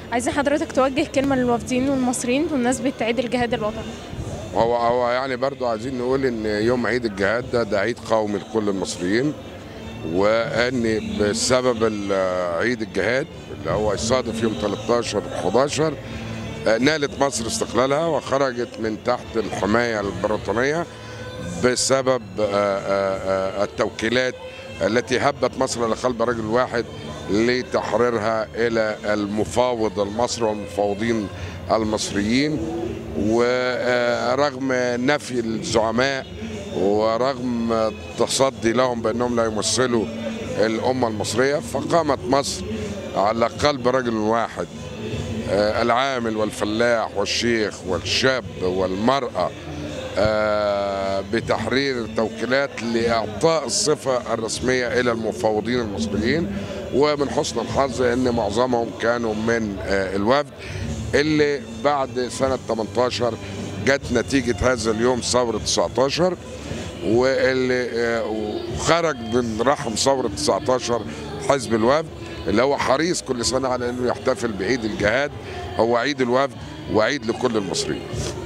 عايزين حضرتك توجه كلمة للوافدين والمصريين بمناسبة عيد الجهاد الوطني. هو يعني برضو عايزين نقول ان يوم عيد الجهاد ده عيد قومي لكل المصريين، وان بسبب عيد الجهاد اللي هو يصادف يوم 13 11 نالت مصر استقلالها وخرجت من تحت الحماية البريطانية بسبب التوكيلات التي هبت مصر على قلب رجل واحد لتحريرها إلى المفاوض المصري والمفاوضين المصريين. ورغم نفي الزعماء ورغم التصدي لهم بأنهم لا يمثلوا الأمة المصرية، فقامت مصر على قلب رجل واحد، العامل والفلاح والشيخ والشاب والمرأة، بتحرير توكيلات لإعطاء الصفة الرسمية إلى المفاوضين المصريين. ومن حسن الحظ أن معظمهم كانوا من الوفد اللي بعد سنة 18 جت نتيجة هذا اليوم ثورة 19، واللي خرج من رحم ثورة 19 حزب الوفد اللي هو حريص كل سنة على أنه يحتفل بعيد الجهاد. هو عيد الوفد وعيد لكل المصريين.